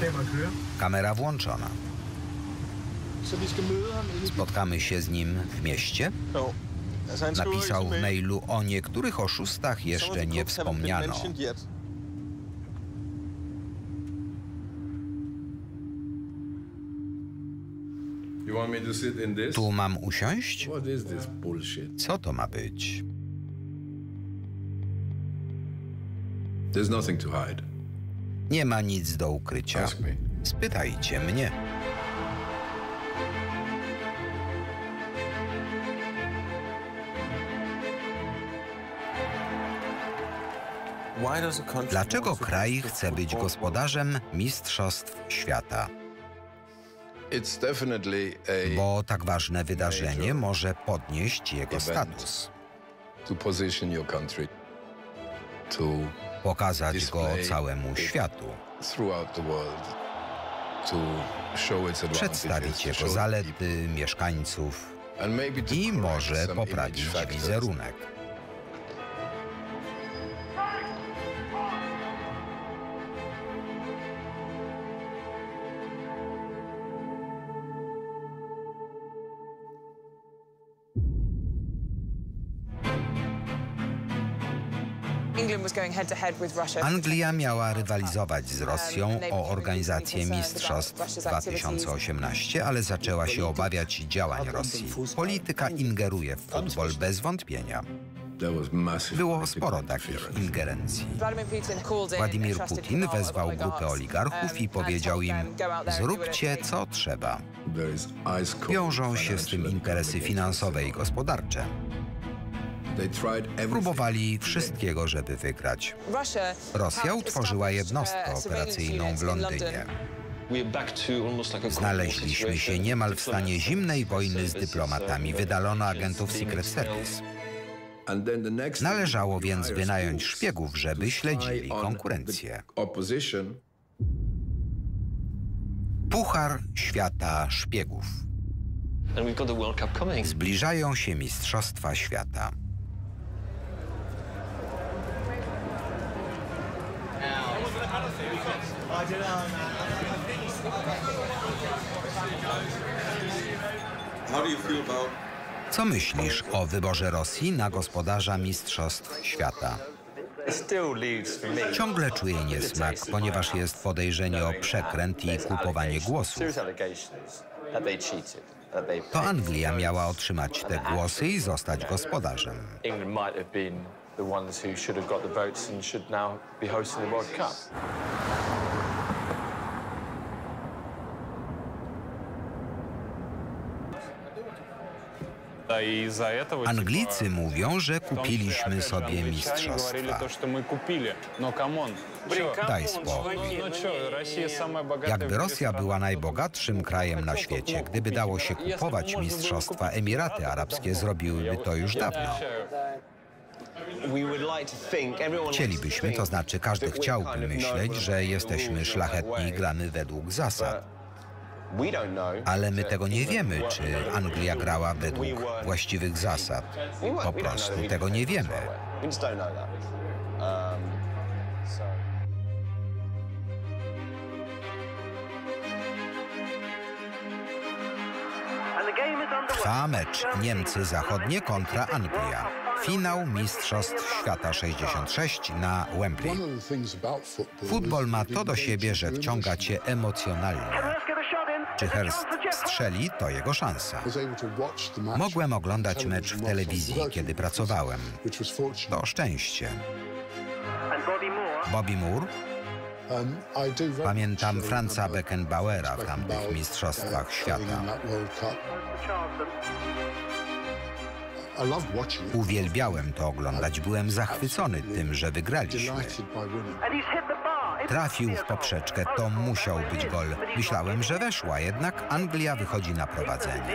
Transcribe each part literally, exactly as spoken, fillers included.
Kamera włączona. Spotkamy się z nim w mieście? Napisał w mailu o niektórych oszustach jeszcze nie wspomniano. Tu mam usiąść? Co to ma być? Nie ma nic do ukrycia. Spytajcie mnie. Dlaczego kraj chce być gospodarzem Mistrzostw Świata? Bo tak ważne wydarzenie może podnieść jego status. Pokazać go całemu światu. Przedstawić jego zalety, mieszkańców i może poprawić wizerunek. Anglia miała rywalizować z Rosją o organizację Mistrzostw dwa tysiące osiemnaście, ale zaczęła się obawiać działań Rosji. Polityka ingeruje w futbol bez wątpienia. Było sporo takich ingerencji. Władimir Putin wezwał grupę oligarchów i powiedział im: zróbcie co trzeba. Wiążą się z tym interesy finansowe i gospodarcze. Próbowali wszystkiego, żeby wygrać. Rosja utworzyła jednostkę operacyjną w Londynie. Znaleźliśmy się niemal w stanie zimnej wojny z dyplomatami. Wydalono agentów Secret Service. Należało więc wynająć szpiegów, żeby śledzili konkurencję. Puchar Świata Szpiegów. Zbliżają się Mistrzostwa Świata. Co myślisz o wyborze Rosji na gospodarza Mistrzostw Świata? Ciągle czuję niesmak, ponieważ jest podejrzenie o przekręt i kupowanie głosów. To Anglia miała otrzymać te głosy i zostać gospodarzem. Anglicy mówią, że kupiliśmy sobie mistrzostwa. Daj spokój. Jakby Rosja była najbogatszym krajem na świecie, gdyby dało się kupować mistrzostwa, Emiraty Arabskie zrobiłyby to już dawno. Chcielibyśmy, to znaczy każdy chciałby myśleć, że jesteśmy szlachetni i gramy według zasad. Ale my tego nie wiemy, czy Anglia grała według właściwych zasad. Po prostu tego nie wiemy. Trwa mecz Niemcy Zachodnie kontra Anglia. Finał Mistrzostw Świata sześćdziesiąt sześć na Wembley. Futbol ma to do siebie, że wciąga cię emocjonalnie. Czy Hurst strzeli, to jego szansa. Mogłem oglądać mecz w telewizji, kiedy pracowałem. To szczęście. Bobby Moore? Pamiętam Franza Beckenbauera w tamtych Mistrzostwach Świata. Uwielbiałem to oglądać. Byłem zachwycony tym, że wygraliśmy. Trafił w poprzeczkę. To musiał być gol. Myślałem, że weszła, jednak Anglia wychodzi na prowadzenie.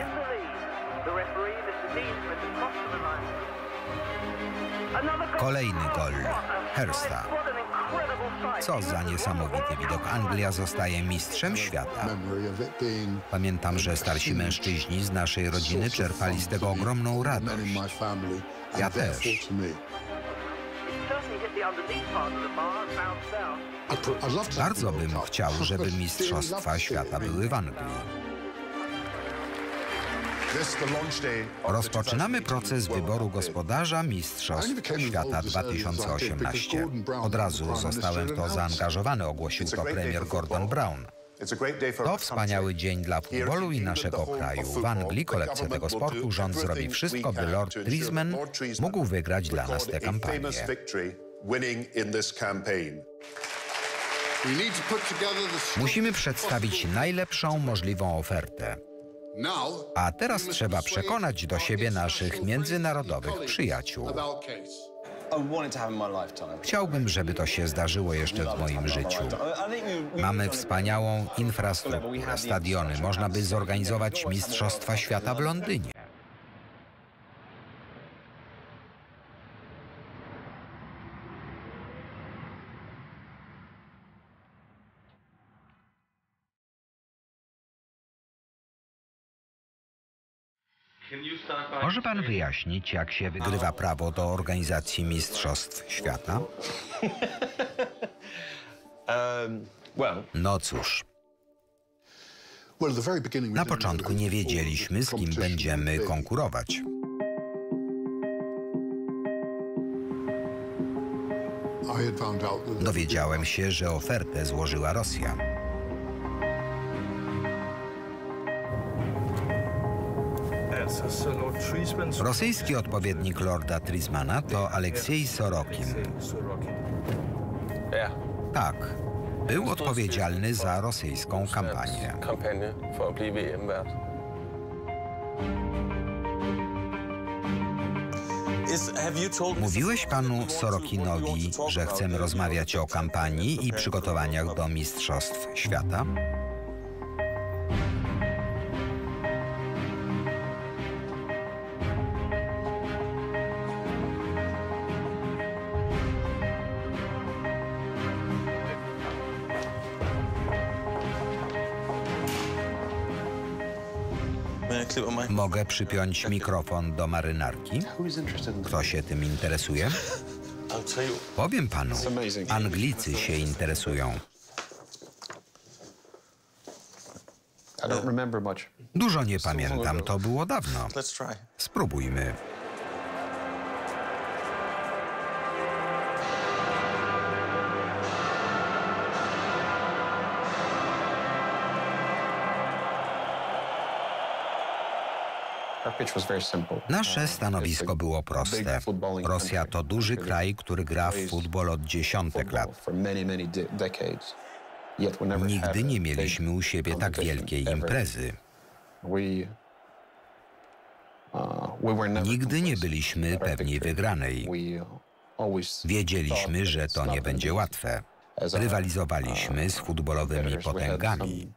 Kolejny gol Hursta. Co za niesamowity widok. Anglia zostaje mistrzem świata. Pamiętam, że starsi mężczyźni z naszej rodziny czerpali z tego ogromną radość. Ja też. Bardzo bym chciał, żeby Mistrzostwa Świata były w Anglii. Rozpoczynamy proces wyboru gospodarza Mistrzostw Świata dwa tysiące osiemnaście. Od razu zostałem w to zaangażowany, ogłosił to premier Gordon Brown. To wspaniały dzień dla futbolu i naszego kraju. W Anglii, kolebce tego sportu, rząd zrobi wszystko, by Lord Trisman mógł wygrać dla nas tę kampanię. Musimy przedstawić najlepszą możliwą ofertę. A teraz trzeba przekonać do siebie naszych międzynarodowych przyjaciół. Chciałbym, żeby to się zdarzyło jeszcze w moim życiu. Mamy wspaniałą infrastrukturę, stadiony. Można by zorganizować Mistrzostwa Świata w Londynie. Może pan wyjaśnić, jak się wygrywa prawo do organizacji Mistrzostw Świata? No cóż. Na początku nie wiedzieliśmy, z kim będziemy konkurować. Dowiedziałem się, że ofertę złożyła Rosja. Rosyjski odpowiednik Lorda Trismana to Aleksiej Sorokin. Tak, był odpowiedzialny za rosyjską kampanię. Mówiłeś panu Sorokinowi, że chcemy rozmawiać o kampanii i przygotowaniach do Mistrzostw Świata? Mogę przypiąć mikrofon do marynarki? Kto się tym interesuje? Powiem panu, Anglicy się interesują. Dużo nie pamiętam, to było dawno. Spróbujmy. Nasze stanowisko było proste. Rosja to duży kraj, który gra w futbol od dziesiątek lat. Nigdy nie mieliśmy u siebie tak wielkiej imprezy. Nigdy nie byliśmy pewni wygranej. Wiedzieliśmy, że to nie będzie łatwe. Rywalizowaliśmy z futbolowymi potęgami.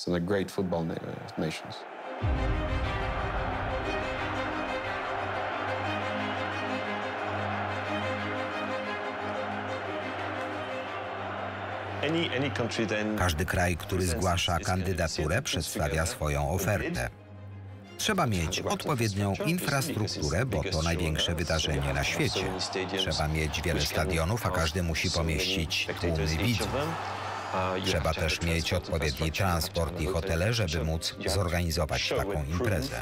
Każdy kraj, który zgłasza kandydaturę, przedstawia swoją ofertę. Trzeba mieć odpowiednią infrastrukturę, bo to największe wydarzenie na świecie. Trzeba mieć wiele stadionów, a każdy musi pomieścić tłumy widzów. Trzeba też mieć odpowiedni transport i hotele, żeby móc zorganizować taką imprezę.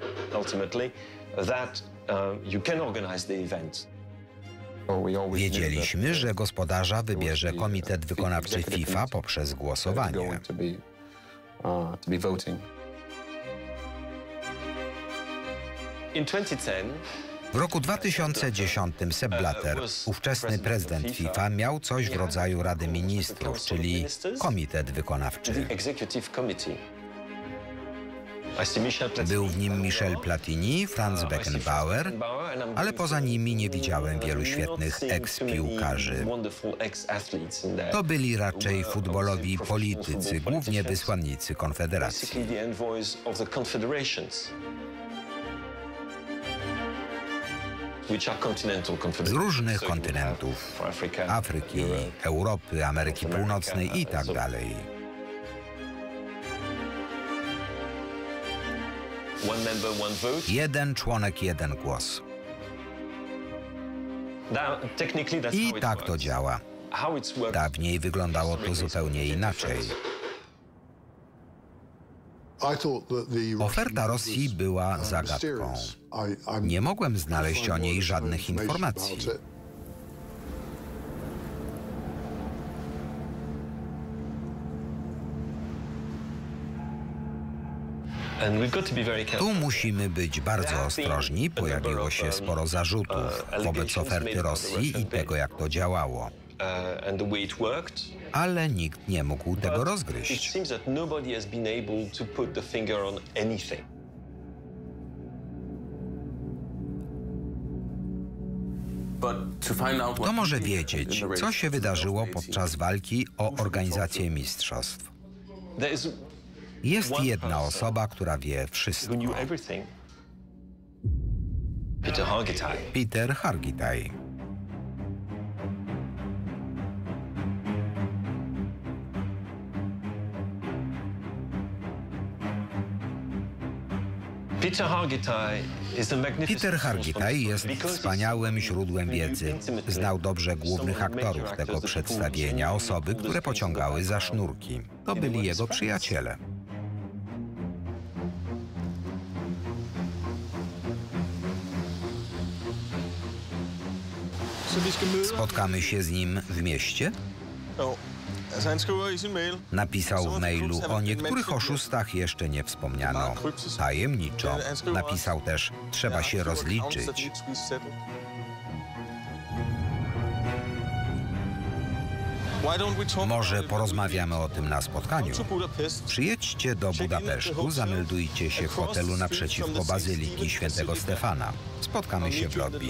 Wiedzieliśmy, że gospodarza wybierze Komitet Wykonawczy FIFA poprzez głosowanie. W roku dwa tysiące dziesiątym Sepp Blatter, ówczesny prezydent FIFA, miał coś w rodzaju Rady Ministrów, czyli Komitet Wykonawczy. Był w nim Michel Platini, Franz Beckenbauer, ale poza nimi nie widziałem wielu świetnych eks-piłkarzy. To byli raczej futbolowi politycy, głównie wysłannicy Konfederacji. Z różnych kontynentów, Afryki, Europy, Ameryki Północnej i tak dalej. Jeden członek, jeden głos. I tak to działa. Dawniej wyglądało to zupełnie inaczej. Oferta Rosji była zagadką. Nie mogłem znaleźć o niej żadnych informacji. Tu musimy być bardzo ostrożni. Pojawiło się sporo zarzutów wobec oferty Rosji i tego, jak to działało. Ale nikt nie mógł tego rozgryźć. Kto może wiedzieć, co się wydarzyło podczas walki o organizację mistrzostw? Jest jedna osoba, która wie wszystko. Peter Hargitay. Peter Hargitay jest wspaniałym źródłem wiedzy. Znał dobrze głównych aktorów tego przedstawienia, osoby, które pociągały za sznurki. To byli jego przyjaciele. Spotkamy się z nim w mieście? Napisał w mailu, o niektórych oszustach jeszcze nie wspomniano. Tajemniczo. Napisał też, trzeba się rozliczyć. Może porozmawiamy o tym na spotkaniu. Przyjedźcie do Budapesztu, zameldujcie się w hotelu naprzeciwko Bazyliki Świętego Stefana. Spotkamy się w lobby.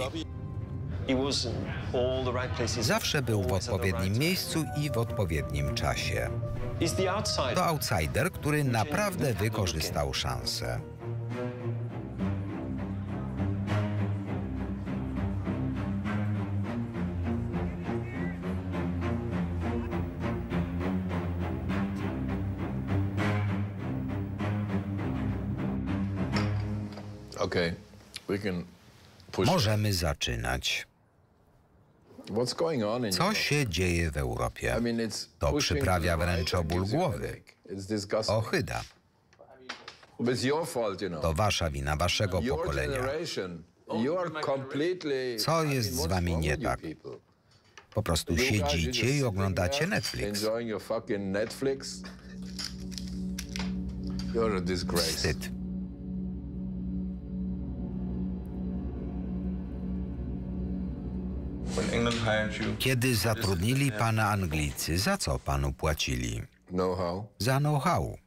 Zawsze był w odpowiednim miejscu i w odpowiednim czasie. To outsider, który naprawdę wykorzystał szansę. Możemy zaczynać. Co się dzieje w Europie? To przyprawia wręcz o ból głowy. Ohyda. To wasza wina, waszego pokolenia. Co jest z wami nie tak? Po prostu siedzicie i oglądacie Netflix. Wstyd. Kiedy zatrudnili pana Anglicy, za co panu płacili? Za know-how.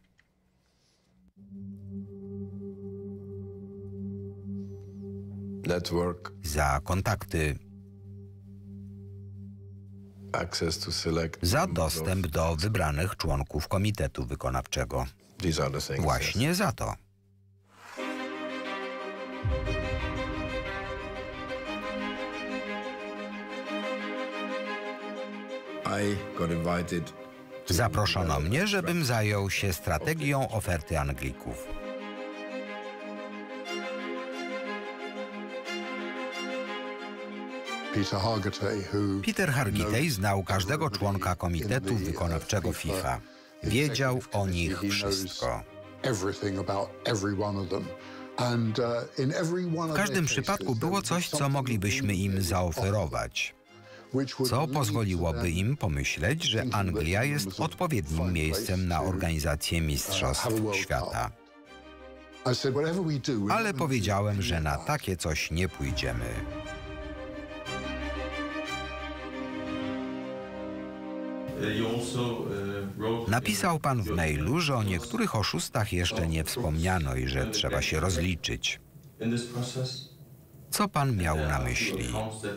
Za kontakty. Za dostęp do wybranych członków komitetu wykonawczego. Właśnie za to. Zaproszono mnie, żebym zajął się strategią oferty Anglików. Peter Hargitay znał każdego członka komitetu wykonawczego FIFA. Wiedział o nich wszystko. W każdym przypadku było coś, co moglibyśmy im zaoferować. Co pozwoliłoby im pomyśleć, że Anglia jest odpowiednim miejscem na organizację mistrzostw świata. Ale powiedziałem, że na takie coś nie pójdziemy. Napisał pan w mailu, że o niektórych oszustach jeszcze nie wspomniano i że trzeba się rozliczyć. Co pan miał na myśli?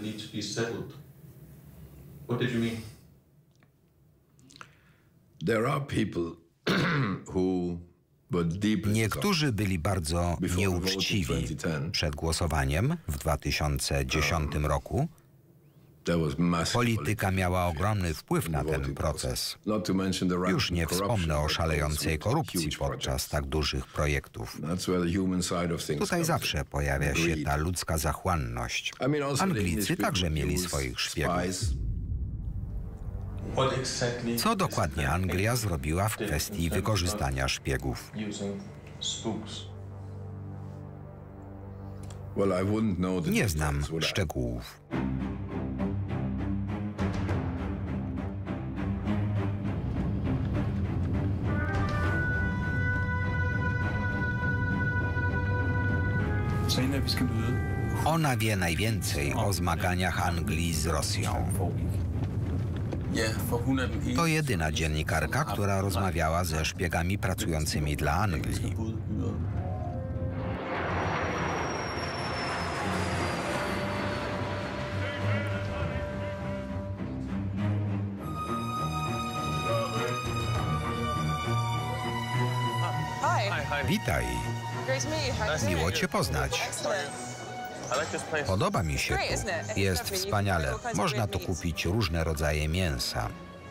Niektórzy byli bardzo nieuczciwi przed głosowaniem w dwa tysiące dziesiątym roku. Polityka miała ogromny wpływ na ten proces. Już nie wspomnę o szalejącej korupcji podczas tak dużych projektów. Tutaj zawsze pojawia się ta ludzka zachłanność. Anglicy także mieli swoich szpiegów. Co dokładnie Anglia zrobiła w kwestii wykorzystania szpiegów? Nie znam szczegółów. Ona wie najwięcej o zmaganiach Anglii z Rosją. To jedyna dziennikarka, która rozmawiała ze szpiegami pracującymi dla Anglii. Witaj. Miło Cię poznać. Podoba mi się tu. Jest wspaniale. Można tu kupić różne rodzaje mięsa.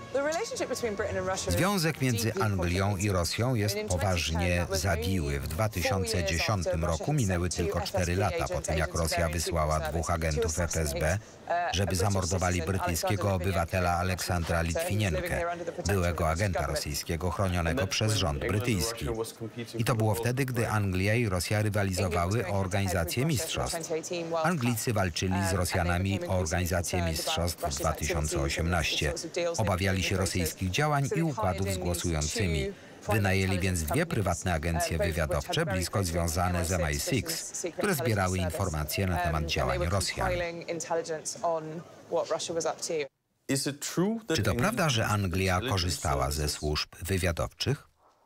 Związek między Anglią i Rosją jest poważnie zawiły. W dwa tysiące dziesiątym roku minęły tylko cztery lata po tym, jak Rosja wysłała dwóch agentów F S B, żeby zamordowali brytyjskiego obywatela Aleksandra Litwinienkę, byłego agenta rosyjskiego chronionego przez rząd brytyjski. I to było wtedy, gdy Anglia i Rosja rywalizowały o organizację mistrzostw. Anglicy walczyli z Rosjanami o organizację mistrzostw w dwa tysiące osiemnastym. Obawiali się rosyjskich działań i układów z głosującymi. Wynajęli więc dwie prywatne agencje wywiadowcze blisko związane z M I six, które zbierały informacje na temat działań Rosjan. Czy to prawda, że Anglia korzystała ze służb wywiadowczych?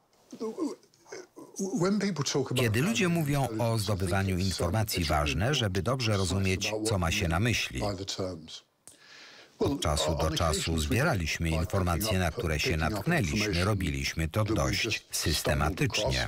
Kiedy ludzie mówią o zdobywaniu informacji, ważne, żeby dobrze rozumieć, co ma się na myśli. Od czasu do czasu zbieraliśmy informacje, na które się natknęliśmy. Robiliśmy to dość systematycznie.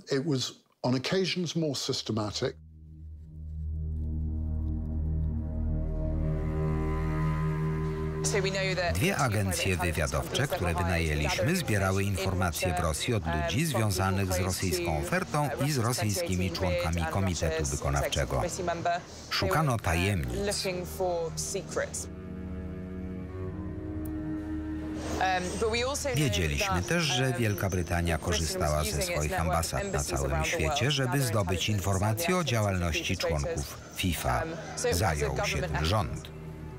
Dwie agencje wywiadowcze, które wynajęliśmy, zbierały informacje w Rosji od ludzi związanych z rosyjską ofertą i z rosyjskimi członkami Komitetu Wykonawczego. Szukano tajemnic. Wiedzieliśmy też, że Wielka Brytania korzystała ze swoich ambasad na całym świecie, żeby zdobyć informacje o działalności członków FIFA. Zajął się tym rząd.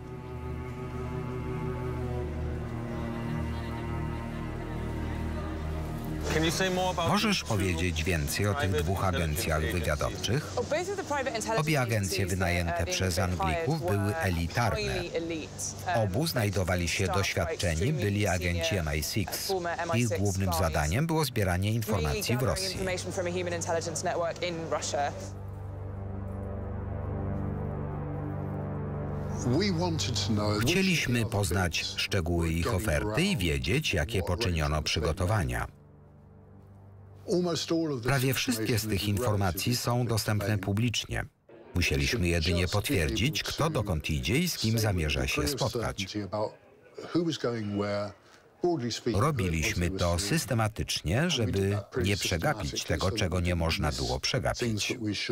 Możesz powiedzieć więcej o tych dwóch agencjach wywiadowczych? Obie agencje wynajęte przez Anglików były elitarne. Obu znajdowali się doświadczeni, byli agenci M I six. Ich głównym zadaniem było zbieranie informacji w Rosji. Chcieliśmy poznać szczegóły ich oferty i wiedzieć, jakie poczyniono przygotowania. Prawie wszystkie z tych informacji są dostępne publicznie. Musieliśmy jedynie potwierdzić, kto dokąd idzie i z kim zamierza się spotkać. Robiliśmy to systematycznie, żeby nie przegapić tego, czego nie można było przegapić.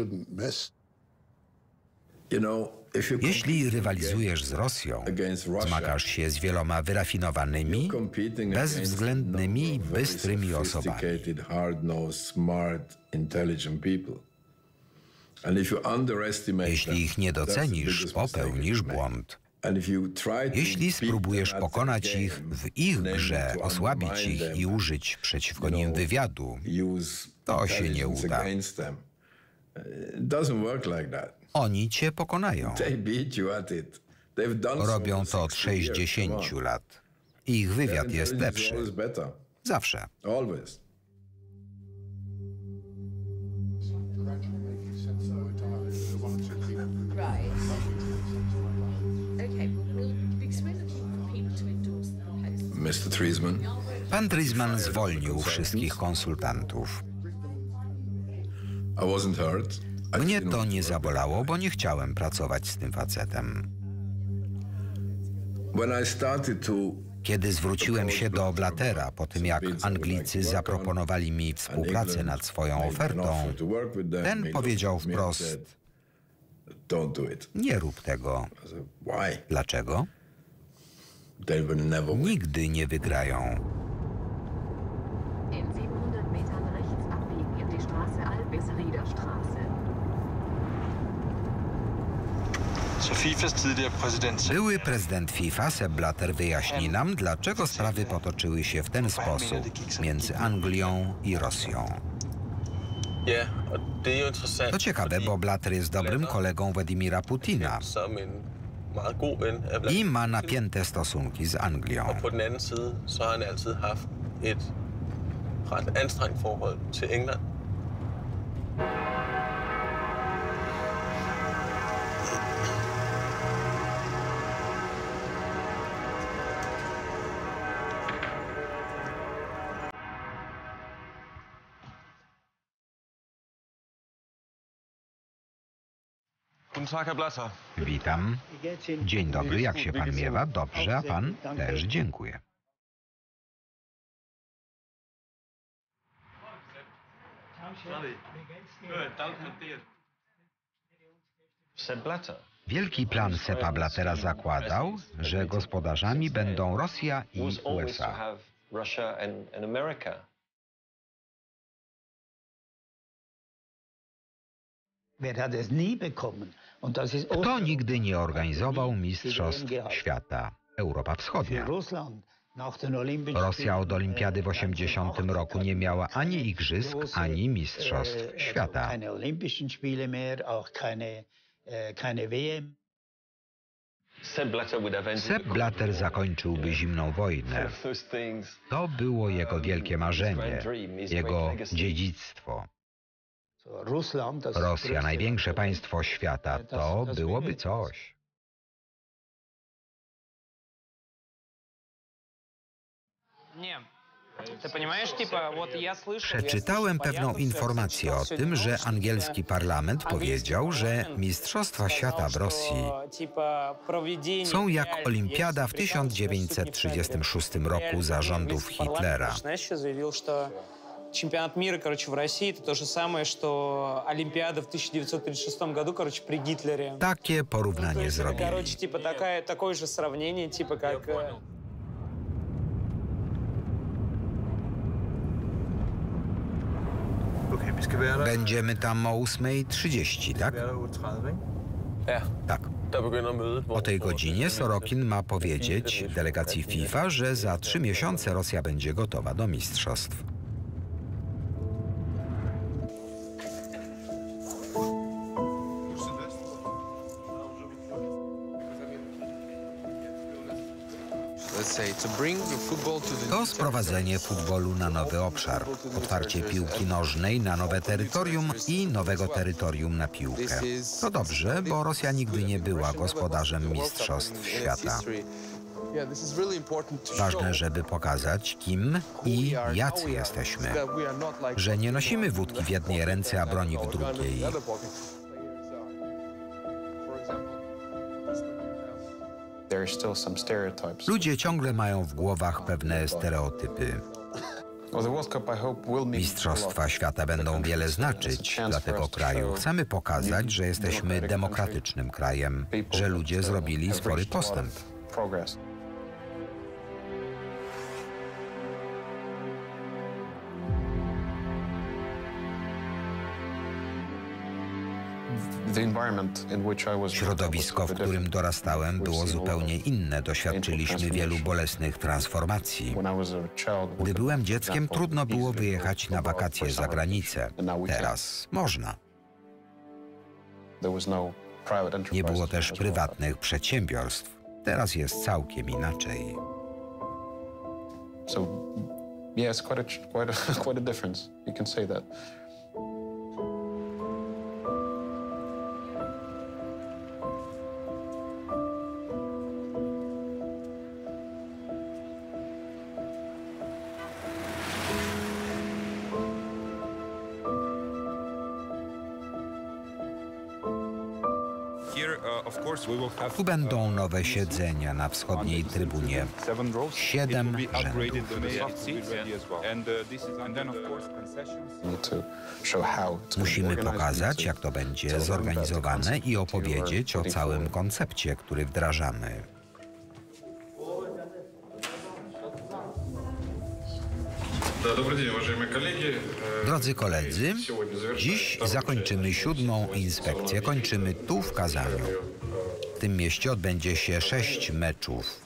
Jeśli rywalizujesz z Rosją, zmagasz się z wieloma wyrafinowanymi, bezwzględnymi i bystrymi osobami. Jeśli ich nie docenisz, popełnisz błąd. Jeśli spróbujesz pokonać ich w ich grze, osłabić ich i użyć przeciwko nim wywiadu, to się nie uda. Oni cię pokonają. Robią to od sześćdziesięciu lat. Ich wywiad jest lepszy. Zawsze. Pan Treisman zwolnił wszystkich konsultantów. Mnie to nie zabolało, bo nie chciałem pracować z tym facetem. Kiedy zwróciłem się do Blattera po tym, jak Anglicy zaproponowali mi współpracę nad swoją ofertą, ten powiedział wprost: nie rób tego. Dlaczego? Nigdy nie wygrają. Były prezydent FIFA Sepp Blatter wyjaśni nam, dlaczego sprawy potoczyły się w ten sposób między Anglią i Rosją. To ciekawe, bo Blatter jest dobrym kolegą Władimira Putina i ma napięte stosunki z Anglią. Witam. Dzień dobry, jak się pan miewa? Dobrze, a pan? Też dziękuję. Wielki plan Seppa Blattera zakładał, że gospodarzami będą Rosja i U S A. Kto nigdy nie organizował Mistrzostw Świata? Europa Wschodnia. Rosja od olimpiady w osiemdziesiątym roku nie miała ani igrzysk, ani Mistrzostw Świata. Sepp Blatter zakończyłby zimną wojnę. To było jego wielkie marzenie, jego dziedzictwo. Rosja, największe państwo świata, to byłoby coś. Przeczytałem pewną informację o tym, że angielski parlament powiedział, że Mistrzostwa Świata w Rosji są jak Olimpiada w tysiąc dziewięćset trzydziestym szóstym roku za rządów Hitlera. Чемпионат мира, короче, в России это то же самое, что Олимпиада в тысяча девятьсот тридцать шестом году, короче, при Гитлере. Takie porównanie zrobili. Короче, типа такая, такое же сравнение, типа как... Będziemy tam o ósmej trzydzieści, tak? Tak. O tej godzinie Sorokin ma powiedzieć delegacji FIFA, że za trzy miesiące Rosja będzie gotowa do mistrzostw. To sprowadzenie futbolu na nowy obszar, otwarcie piłki nożnej na nowe terytorium i nowego terytorium na piłkę. To dobrze, bo Rosja nigdy nie była gospodarzem Mistrzostw Świata. Ważne, żeby pokazać, kim i jacy jesteśmy. Że nie nosimy wódki w jednej ręce, a broni w drugiej. Ludzie ciągle mają w głowach pewne stereotypy. Mistrzostwa Świata będą wiele znaczyć dla tego kraju. Chcemy pokazać, że jesteśmy demokratycznym krajem, że ludzie zrobili spory postęp. Środowisko, w którym dorastałem, było zupełnie inne. Doświadczyliśmy wielu bolesnych transformacji. Gdy byłem dzieckiem, trudno było wyjechać na wakacje za granicę. Teraz można. Nie było też prywatnych przedsiębiorstw. Teraz jest całkiem inaczej. Yeah, it's quite a, quite a, quite a difference. You can say that. Tu będą nowe siedzenia na wschodniej trybunie. Siedem rzędów. Musimy pokazać, jak to będzie zorganizowane i opowiedzieć o całym koncepcie, który wdrażamy. Drodzy koledzy, dziś zakończymy siódmą inspekcję. Kończymy tu w Kazaniu. W tym mieście odbędzie się sześć meczów.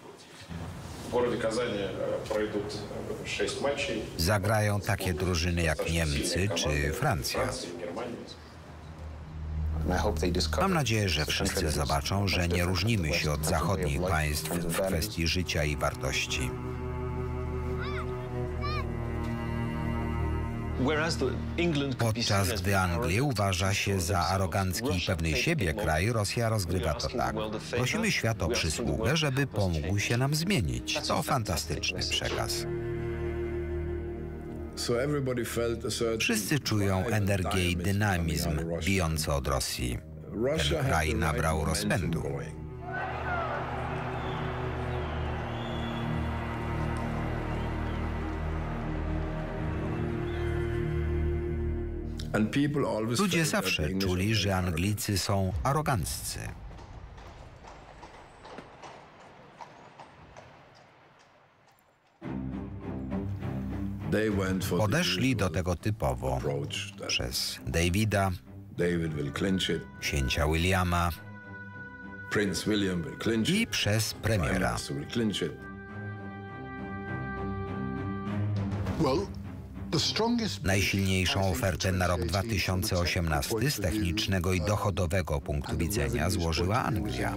Zagrają takie drużyny jak Niemcy czy Francja. Mam nadzieję, że wszyscy zobaczą, że nie różnimy się od zachodnich państw w kwestii życia i wartości. Podczas gdy Anglię uważa się za arogancki i pewny siebie kraj, Rosja rozgrywa to tak. Prosimy świat o przysługę, żeby pomógł się nam zmienić. To fantastyczny przekaz. Wszyscy czują energię i dynamizm bijący od Rosji. Ten kraj nabrał rozpędu. Ludzie zawsze czuli, że Anglicy są aroganccy. Podeszli do tego typowo przez Davida, księcia Williama i przez premiera. Najsilniejszą ofertę na rok dwa tysiące osiemnasty z technicznego i dochodowego punktu widzenia złożyła Anglia.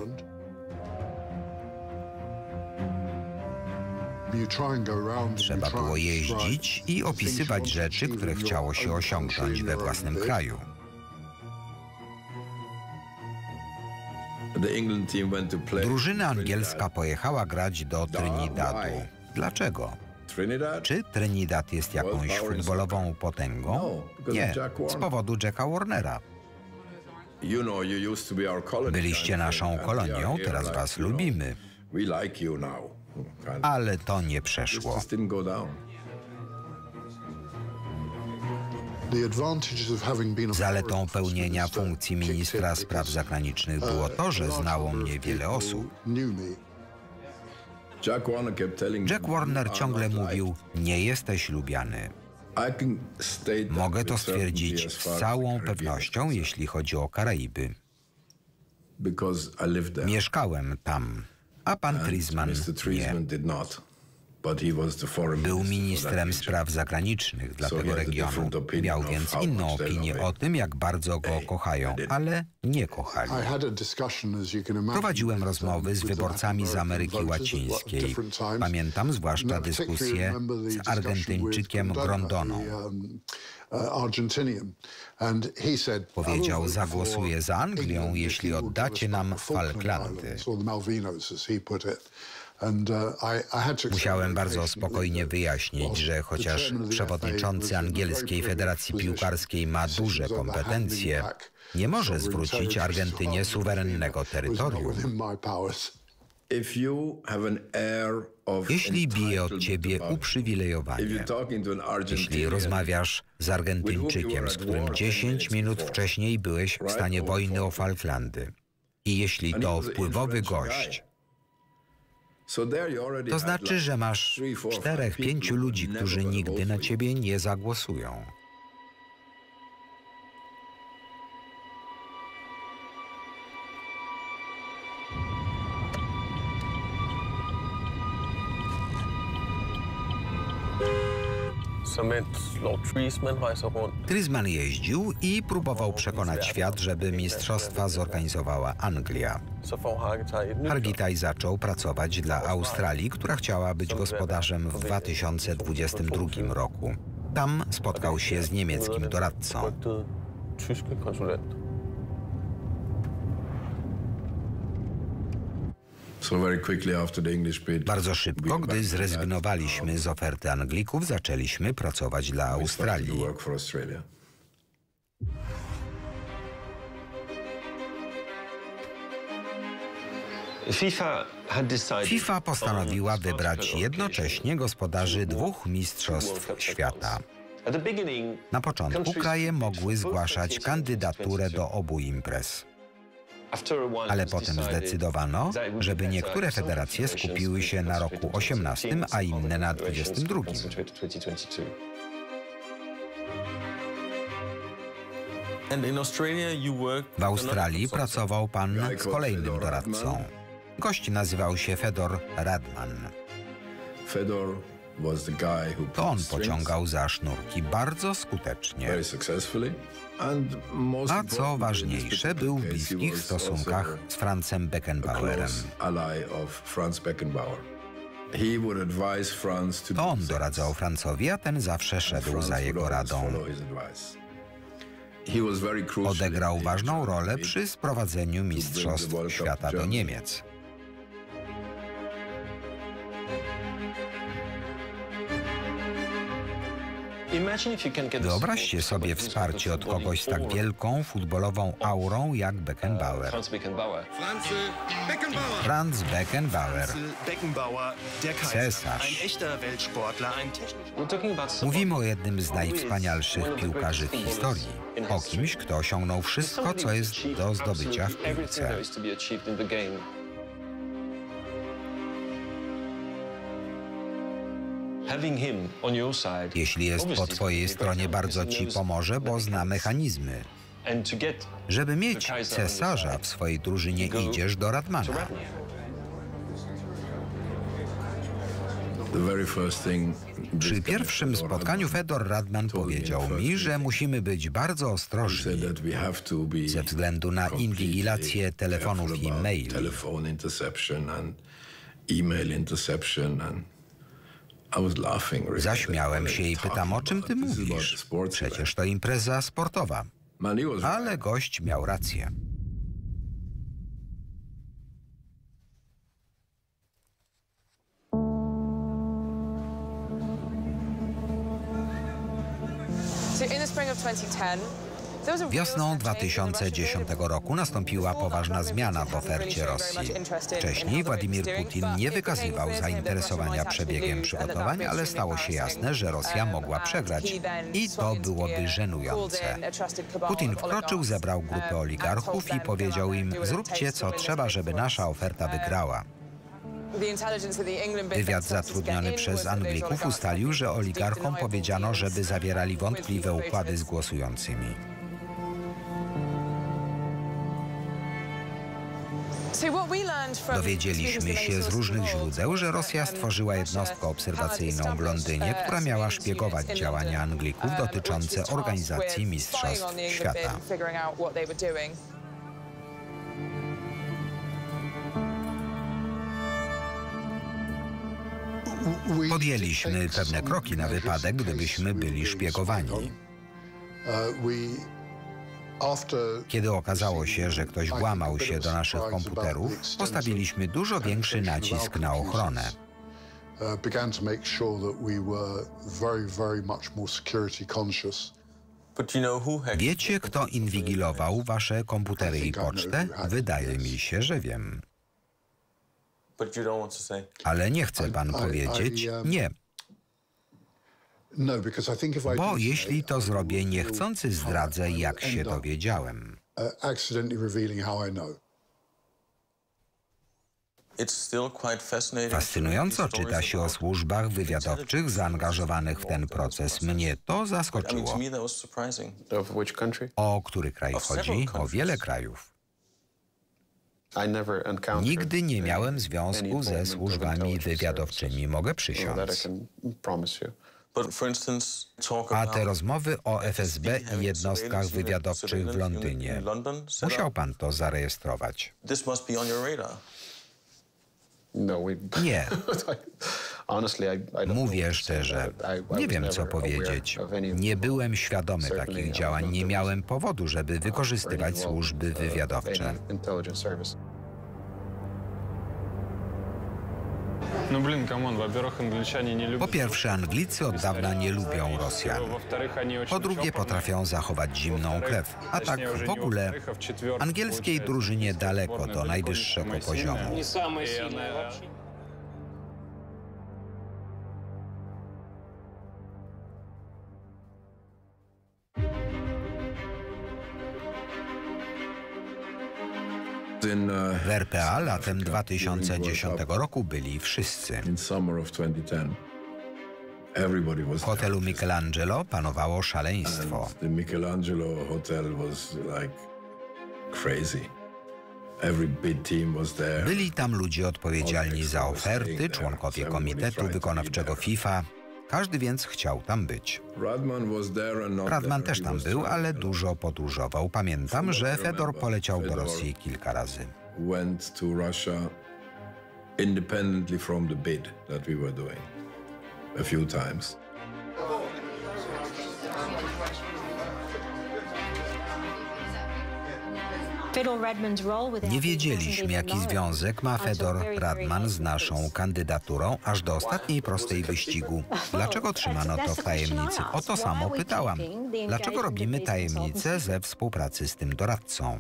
Trzeba było jeździć i opisywać rzeczy, które chciało się osiągnąć we własnym kraju. Drużyna angielska pojechała grać do Trinidadu. Dlaczego? Czy Trinidad jest jakąś futbolową potęgą? Nie, z powodu Jacka Warnera. Byliście naszą kolonią, teraz was lubimy. Ale to nie przeszło. Zaletą pełnienia funkcji ministra spraw zagranicznych było to, że znało mnie wiele osób. Jack Warner ciągle mówił, nie jesteś lubiany. Mogę to stwierdzić z całą pewnością, jeśli chodzi o Karaiby. Mieszkałem tam, a pan Treisman nie. Był ministrem spraw zagranicznych dla tego regionu. Miał więc inną opinię o tym, jak bardzo go kochają, ale nie kochali. Prowadziłem rozmowy z wyborcami z Ameryki Łacińskiej. Pamiętam zwłaszcza dyskusję z Argentyńczykiem Grondoną. Powiedział, zagłosuję za Anglią, jeśli oddacie nam Falklandy. Musiałem bardzo spokojnie wyjaśnić, że chociaż przewodniczący Angielskiej Federacji Piłkarskiej ma duże kompetencje, nie może zwrócić Argentynie suwerennego terytorium. Jeśli bije od ciebie uprzywilejowanie, jeśli rozmawiasz z Argentyńczykiem, z którym dziesięć minut wcześniej byłeś w stanie wojny o Falklandy, i jeśli to wpływowy gość, to znaczy, że masz czterech, pięciu ludzi, którzy nigdy na ciebie nie zagłosują. Treisman jeździł i próbował przekonać świat, żeby mistrzostwa zorganizowała Anglia. Hargitay zaczął pracować dla Australii, która chciała być gospodarzem w dwa tysiące dwudziestym drugim roku. Tam spotkał się z niemieckim doradcą. Bardzo szybko, gdy zrezygnowaliśmy z oferty Anglików, zaczęliśmy pracować dla Australii. FIFA postanowiła wybrać jednocześnie gospodarzy dwóch mistrzostw świata. Na początku kraje mogły zgłaszać kandydaturę do obu imprez. Ale potem zdecydowano, żeby niektóre federacje skupiły się na roku osiemnastym, a inne na dwudziestym drugim. W Australii pracował pan z kolejnym doradcą. Gość nazywał się Fedor Radman. To on pociągał za sznurki bardzo skutecznie. A co ważniejsze, był w bliskich stosunkach z Franzem Beckenbauerem. To on doradzał Francowi, a ten zawsze szedł za jego radą. Odegrał ważną rolę przy sprowadzeniu mistrzostw świata do Niemiec. Wyobraźcie sobie wsparcie od kogoś z tak wielką futbolową aurą jak Beckenbauer. Franz Beckenbauer. Cesarz. Mówimy o jednym z najwspanialszych piłkarzy w historii. O kimś, kto osiągnął wszystko, co jest do zdobycia w piłce. Jeśli jest po twojej stronie, bardzo ci pomoże, bo zna mechanizmy. Żeby mieć cesarza w swojej drużynie, idziesz do Radmana. Przy pierwszym spotkaniu Fedor Radman powiedział mi, że musimy być bardzo ostrożni ze względu na inwigilację telefonów i maili. Zaśmiałem się i pytam, o czym ty mówisz? Przecież to impreza sportowa. Ale gość miał rację. Wiosną dwa tysiące dziesiątego roku nastąpiła poważna zmiana w ofercie Rosji. Wcześniej Władimir Putin nie wykazywał zainteresowania przebiegiem przygotowań, ale stało się jasne, że Rosja mogła przegrać i to byłoby żenujące. Putin wkroczył, zebrał grupę oligarchów i powiedział im: zróbcie co trzeba, żeby nasza oferta wygrała. Wywiad zatrudniony przez Anglików ustalił, że oligarchom powiedziano, żeby zawierali wątpliwe układy z głosującymi. Dowiedzieliśmy się z różnych źródeł, że Rosja stworzyła jednostkę obserwacyjną w Londynie, która miała szpiegować działania Anglików dotyczące organizacji Mistrzostw Świata. Podjęliśmy pewne kroki na wypadek, gdybyśmy byli szpiegowani. Kiedy okazało się, że ktoś włamał się do naszych komputerów, postawiliśmy dużo większy nacisk na ochronę. Wiecie, kto inwigilował wasze komputery i pocztę? Wydaje mi się, że wiem. Ale nie chce pan powiedzieć nie. Bo jeśli to zrobię niechcący, zdradzę, jak się dowiedziałem. Fascynująco czyta się o służbach wywiadowczych zaangażowanych w ten proces. Mnie to zaskoczyło. O który kraj chodzi? O wiele krajów. Nigdy nie miałem związku ze służbami wywiadowczymi, mogę przysiąc. A te rozmowy o F S B i jednostkach wywiadowczych w Londynie, musiał pan to zarejestrować. Nie. Mówię szczerze, nie wiem, co powiedzieć. Nie byłem świadomy takich działań, nie miałem powodu, żeby wykorzystywać służby wywiadowcze. Ну, блин, камон, во-первых, англичане не Po любят... pierwsze, Anglicy od dawna nie lubią Rosjan. Во-вторых, они очень Po drugie, чопорные. potrafią zachować zimną krew. A tak w ogóle angielskiej drużynie daleko do najwyższego poziomu. Не самая сильная вообще. In, uh, W R P A latem dwa tysiące dziesiątego roku byli wszyscy. in summer of twenty ten, everybody was W hotelu Michelangelo panowało szaleństwo. there. The Michelangelo Hotel was like crazy. Every big team was there. Byli tam ludzie odpowiedzialni za oferty, członkowie Komitetu Wykonawczego FIFA. Każdy więc chciał tam być. Radman was there and not Radman there. też He tam was był, ale traveling. dużo podróżował. Pamiętam, że Fedor poleciał do Rosji kilka razy. Went to Russia independently from the bid that we were doing a few times. Nie wiedzieliśmy, jaki związek ma Fedor Radman z naszą kandydaturą, aż do ostatniej prostej wyścigu. Dlaczego trzymano to w tajemnicy? O to samo pytałam. Dlaczego robimy tajemnicę ze współpracy z tym doradcą?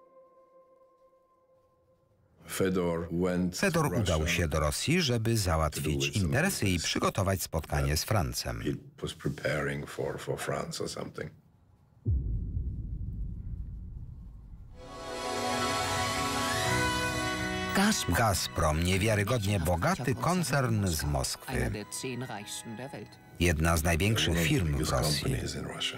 Fedor went Fedor to udał Russia. się do Rosji, żeby załatwić interesy i przygotować spotkanie z Francem. He was preparing for, for France or something. Gazprom, niewiarygodnie bogaty koncern z Moskwy. Jedna z największych firm w Biggest Rosji. companies in Russia.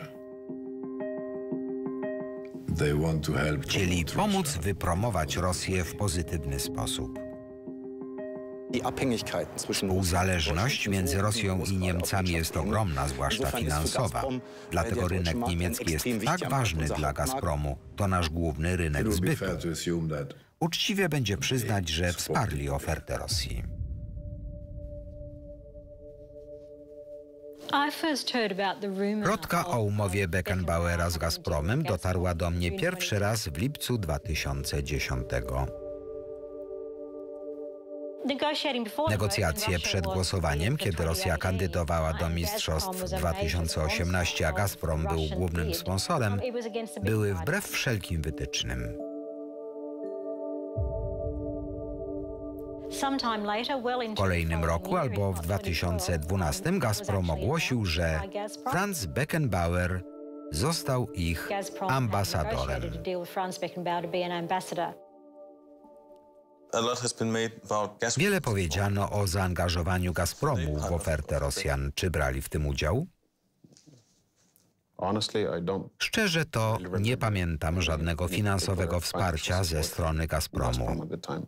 They want to help Chcieli promote pomóc Russia. wypromować Rosję w pozytywny sposób. Die Abhängigkeiten zwischen Uzależność między Rosją i Niemcami jest ogromna, zwłaszcza finansowa. Dlatego rynek niemiecki jest tak ważny dla Gazpromu. To nasz główny It rynek would be zbytu. fair to assume that Uczciwie będzie przyznać, że wsparli ofertę Rosji. Plotka o umowie Beckenbauera z Gazpromem dotarła do mnie pierwszy raz w lipcu dwa tysiące dziesiątego. Negocjacje przed głosowaniem, kiedy Rosja kandydowała do mistrzostw dwa tysiące osiemnaście, a Gazprom był głównym sponsorem, były wbrew wszelkim wytycznym. W kolejnym roku albo w dwa tysiące dwunastym Gazprom ogłosił, że Franz Beckenbauer został ich ambasadorem. A lot has been made about gas. Wiele powiedziano o zaangażowaniu Gazpromu w ofertę Rosjan. Czy brali w tym udział? Honestly, I don't... Szczerze to nie pamiętam żadnego finansowego wsparcia ze strony Gazprom Gazpromu. at the time.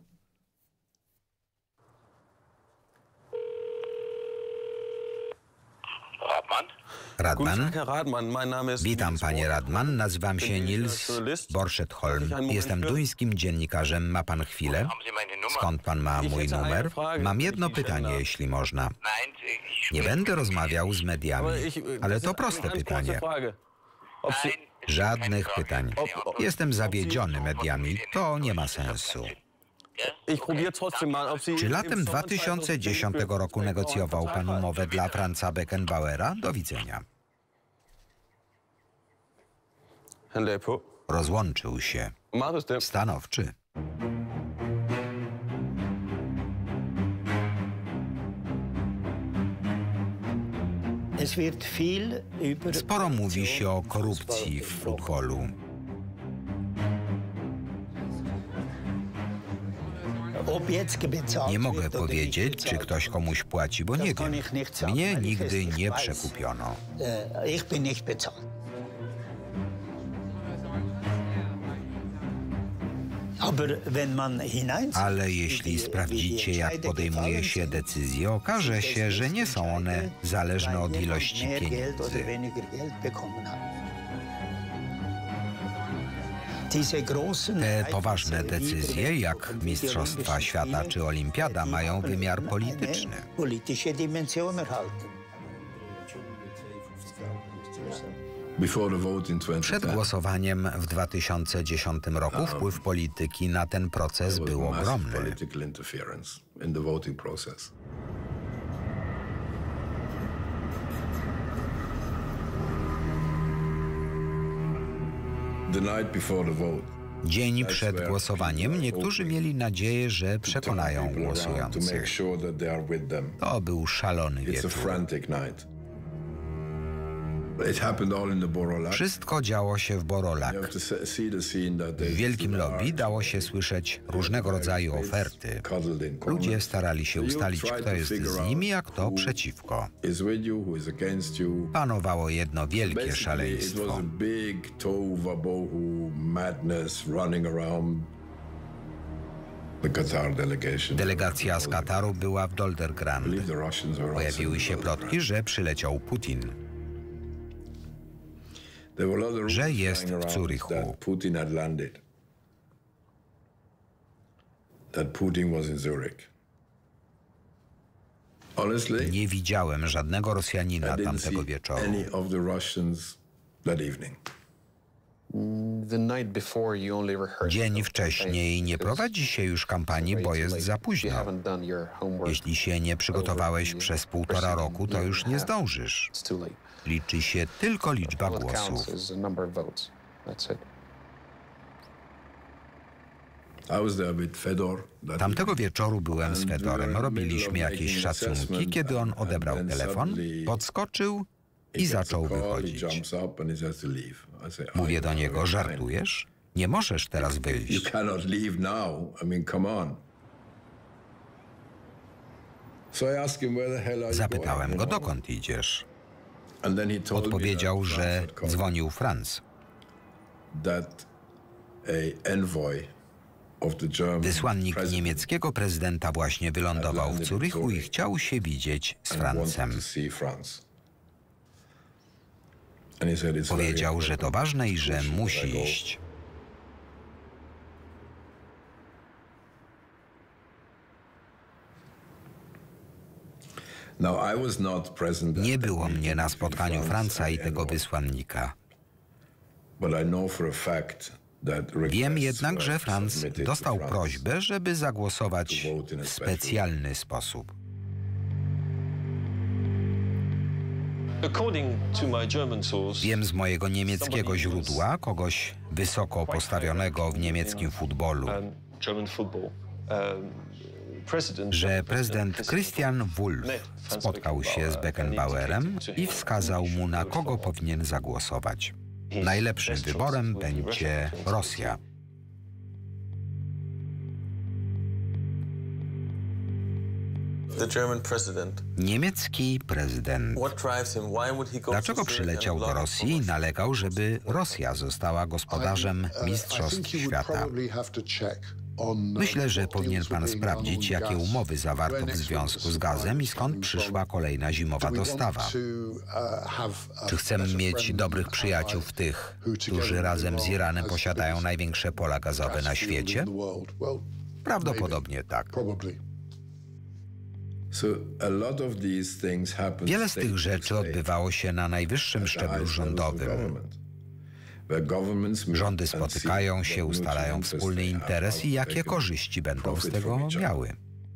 Radman? Herr Radman, mein Name ist Witam, Nils panie Bohr. Radman. Nazywam się Nils Borszetholm. Jestem duńskim dziennikarzem. Ma pan chwilę? Skąd pan ma mój numer? Mam jedno pytanie, jeśli można. Nie będę rozmawiał z mediami, ale to proste pytanie. Żadnych pytań. Jestem zawiedziony mediami. To nie ma sensu. Ich probiere trotzdem mal, ob Sie Czy latem dwa tysiące dziesiątego roku negocjował pan umowę dla Franza Beckenbauera? Do widzenia. Hände på. Rozłączył się. Meget bestemt. Stanowczy. Sporo mówi się o korupcji w futbolu. Nie mogę powiedzieć, czy ktoś komuś płaci, bo nie wiem. Mnie nigdy nie przekupiono. Ale jeśli sprawdzicie, jak podejmuje się decyzje, okaże się, że nie są one zależne od ilości pieniędzy. Te poważne decyzje, jak Mistrzostwa Świata czy Olimpiada, mają wymiar polityczny. Przed głosowaniem w dwa tysiące dziesiątym roku wpływ polityki na ten proces był ogromny. Dzień przed głosowaniem niektórzy mieli nadzieję, że przekonają głosujących. To był szalony wieczór. Wszystko działo się w Borolac. W wielkim lobby dało się słyszeć różnego rodzaju oferty. Ludzie starali się ustalić, kto jest z nimi, a kto przeciwko. Panowało jedno wielkie szaleństwo. Delegacja z Kataru była w Doldergrand. Pojawiły się plotki, że przyleciał Putin, że jest w Zurychu. Nie widziałem żadnego Rosjanina tamtego wieczoru. Dzień wcześniej nie prowadzi się już kampanii, bo jest za późno. Jeśli się nie przygotowałeś przez półtora roku, to już nie zdążysz. Liczy się tylko liczba głosów. Tamtego wieczoru byłem z Fedorem. Robiliśmy jakieś szacunki. Kiedy on odebrał telefon, podskoczył i zaczął wychodzić. Mówię do niego: żartujesz? Nie możesz teraz wyjść. Zapytałem go, dokąd idziesz. Odpowiedział, że dzwonił Franz. Wysłannik niemieckiego prezydenta właśnie wylądował w Zurychu i chciał się widzieć z Francem. Powiedział, że to ważne i że musi iść. Nie było mnie na spotkaniu Franza i tego wysłannika. Wiem jednak, że Franz dostał prośbę, żeby zagłosować w specjalny sposób. Wiem z mojego niemieckiego źródła, kogoś wysoko postawionego w niemieckim futbolu, że prezydent Christian Wulff spotkał się z Beckenbauerem i wskazał mu, na kogo powinien zagłosować. Najlepszym wyborem będzie Rosja. Niemiecki prezydent. Dlaczego przyleciał do Rosji i nalegał, żeby Rosja została gospodarzem Mistrzostw Świata? Myślę, że powinien pan sprawdzić, jakie umowy zawarto w związku z gazem i skąd przyszła kolejna zimowa dostawa. Czy chcemy mieć dobrych przyjaciół w tych, którzy razem z Iranem posiadają największe pola gazowe na świecie? Prawdopodobnie tak. Wiele z tych rzeczy odbywało się na najwyższym szczeblu rządowym. Rządy spotykają się, ustalają wspólny interes i jakie korzyści będą z tego miały.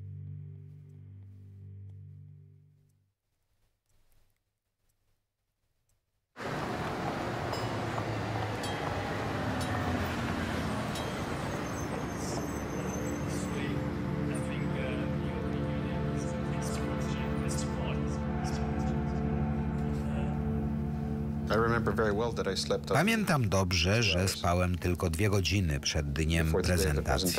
Pamiętam dobrze, że spałem tylko dwie godziny przed dniem prezentacji.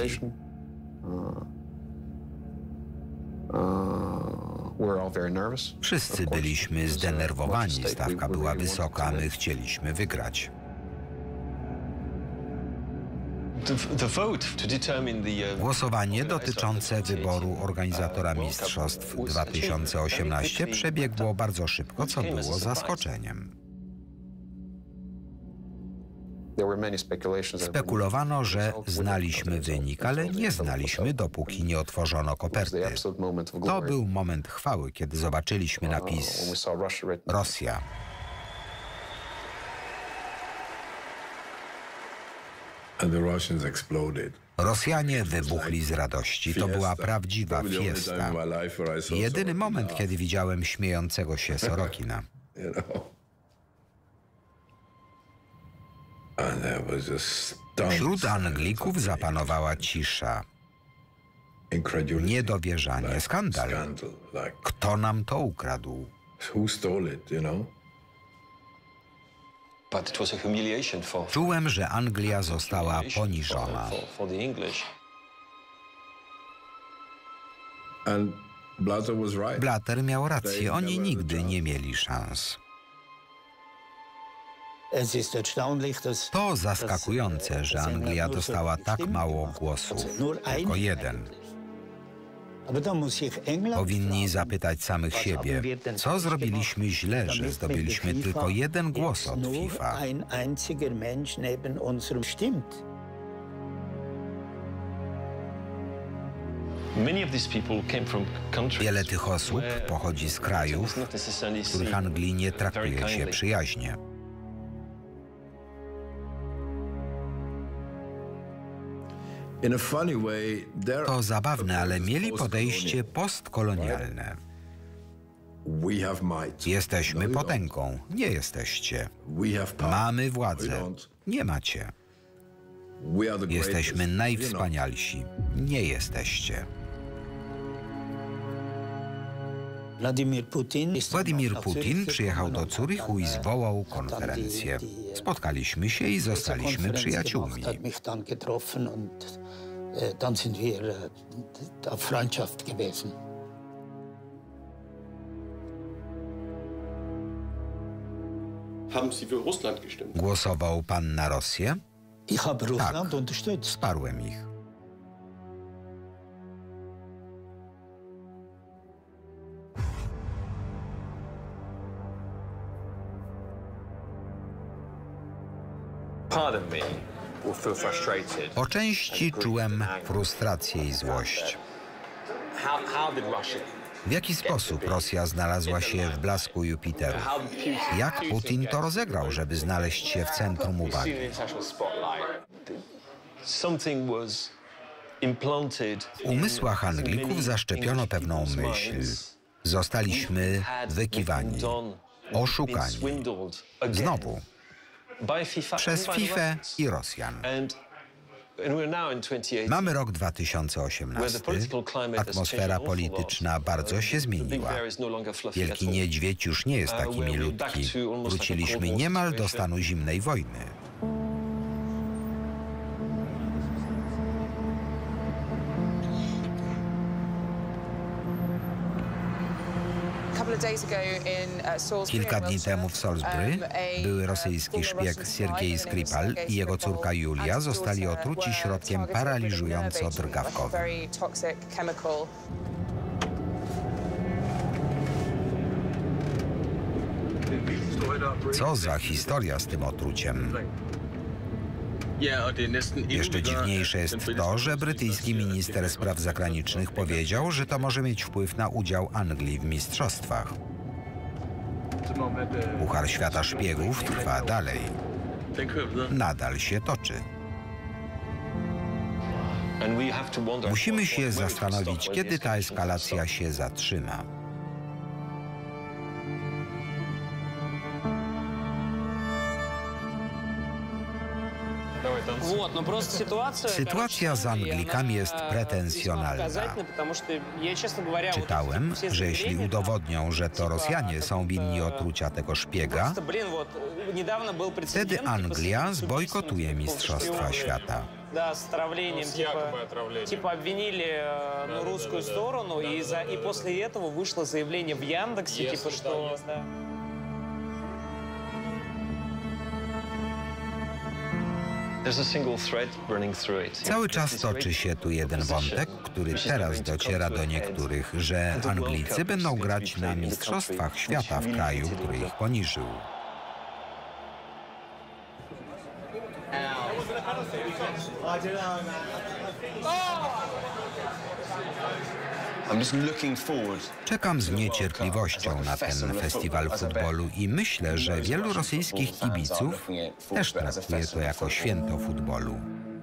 Wszyscy byliśmy zdenerwowani, stawka była wysoka, a my chcieliśmy wygrać. Głosowanie dotyczące wyboru organizatora Mistrzostw dwa tysiące osiemnaście przebiegło bardzo szybko, co było zaskoczeniem. Spekulowano, że znaliśmy wynik, ale nie znaliśmy, dopóki nie otworzono koperty. To był moment chwały, kiedy zobaczyliśmy napis Rosja. And the Russians exploded. Rosjanie wybuchli z radości. To była prawdziwa fiesta. Jedyny moment, kiedy widziałem śmiejącego się Sorokina. Wśród Anglików zapanowała cisza. Niedowierzanie, skandal. Kto nam to ukradł? Czułem, że Anglia została poniżona. Blatter miał rację, oni nigdy nie mieli szans. To zaskakujące, że Anglia dostała tak mało głosów, tylko jeden. Powinni zapytać samych siebie, co zrobiliśmy źle, że zdobyliśmy tylko jeden głos od FIFA. Wiele tych osób pochodzi z krajów, w których Anglii nie traktuje się przyjaźnie. To zabawne, ale mieli podejście postkolonialne. Jesteśmy potęgą, nie jesteście. Mamy władzę, nie macie. Jesteśmy najwspanialsi, nie jesteście. Władimir Putin przyjechał do Zurychu i zwołał konferencję. Spotkaliśmy się i zostaliśmy przyjaciółmi. Dann sind wir auf Freundschaft gewesen. Haben Sie für Russland gestimmt? Głosował pan na Rosję? Ich habe Russland tak, unterstützt. Wsparłem ich. Pardon me. Po części czułem frustrację i złość. W jaki sposób Rosja znalazła się w blasku Jupiteru? Jak Putin to rozegrał, żeby znaleźć się w centrum uwagi? W umysłach Anglików zaszczepiono pewną myśl. Zostaliśmy wykiwani, oszukani. Znowu. Przez FIFA i Rosjan. Mamy rok dwa tysiące osiemnasty. Atmosfera polityczna bardzo się zmieniła. Wielki Niedźwiedź już nie jest taki milutki. Wróciliśmy niemal do stanu zimnej wojny. Kilka dni temu w Salisbury były rosyjski szpieg Siergiej Skripal i jego córka Julia zostali otruci środkiem paraliżująco-drgawkowym. Co za historia z tym otruciem? Jeszcze dziwniejsze jest to, że brytyjski minister spraw zagranicznych powiedział, że to może mieć wpływ na udział Anglii w mistrzostwach. Puchar Świata Szpiegów trwa dalej. Nadal się toczy. Musimy się zastanowić, kiedy ta eskalacja się zatrzyma. Sytuacja z Anglikami jest pretensjonalna. Czytałem, że jeśli udowodnią, że to Rosjanie są winni otrucia tego szpiega, wtedy Anglia zbojkotuje Mistrzostwa Świata. Да, с отравлением, типа, типа обвинили ну, русскую сторону, и, за, и после этого вышло заявление в Яндексе, типа, что... Да. Cały czas toczy się tu jeden wątek, który teraz dociera do niektórych, że Anglicy będą grać na Mistrzostwach Świata w kraju, który ich poniżył. Czekam z niecierpliwością na ten festiwal futbolu i myślę, że wielu rosyjskich kibiców też traktuje to jako święto futbolu.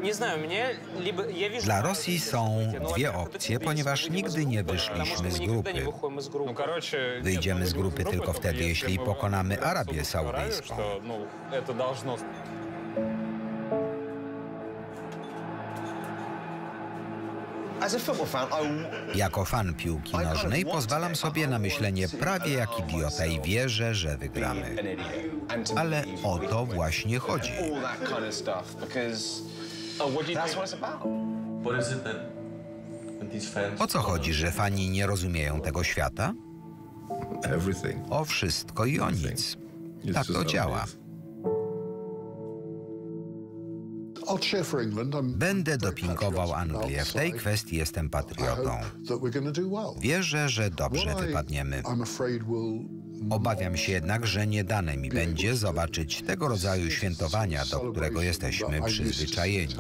Nie знаю, mnie либо я вижу. Dla Rosji są dwie opcje, ponieważ nigdy nie wyszliśmy z grupy. Ну, короче, Wyjdziemy z grupy tylko wtedy, если jeśli мы pokonamy особо Arabię постараемся, Saudyjską. что, ну, это должно... Jako fan piłki nożnej pozwalam sobie na myślenie prawie jak idiota i wierzę, że wygramy. Ale o to właśnie chodzi. What is it that, that these fans... O co chodzi, że fani nie rozumieją tego świata? Everything. O wszystko i o nic. Tak to działa. Będę dopingował Anglię. W tej kwestii jestem patriotą. Wierzę, że dobrze wypadniemy. Obawiam się jednak, że nie dane mi będzie zobaczyć tego rodzaju świętowania, do którego jesteśmy przyzwyczajeni.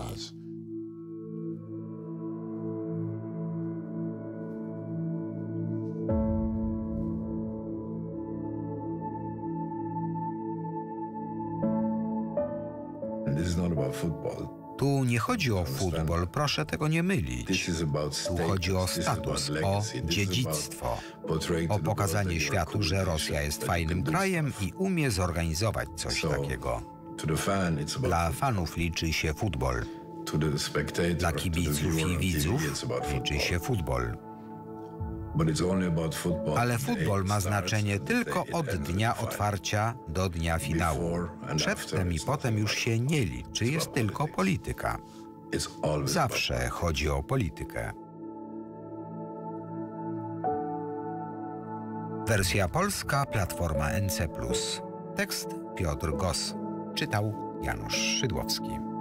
Tu nie chodzi o futbol, proszę tego nie mylić. Tu chodzi o status, o dziedzictwo, o pokazanie światu, że Rosja jest fajnym krajem i umie zorganizować coś takiego. Dla fanów liczy się futbol. Dla kibiców i widzów liczy się futbol. Ale futbol ma znaczenie tylko od dnia otwarcia do dnia finału. Przedtem i potem już się nie liczy, jest tylko polityka. Zawsze chodzi o politykę. Wersja polska, Platforma N C plus. Tekst Piotr Gos. Czytał Janusz Szydłowski.